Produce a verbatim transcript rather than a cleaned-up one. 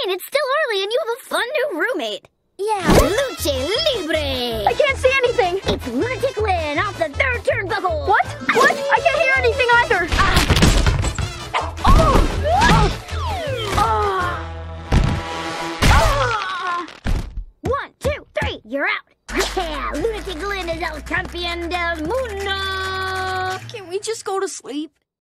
Rain, it's still early and you have a fun new roommate. Yeah. Luce Libre! I can't see anything! It's Lunatic Lynn off the third turnbuckle! What? What? I can't hear anything either! Ah. Oh! Oh! Ah. One, two, three, you're out! Yeah, Lunatic Lynn is El Campeón del Mundo! Can we just go to sleep?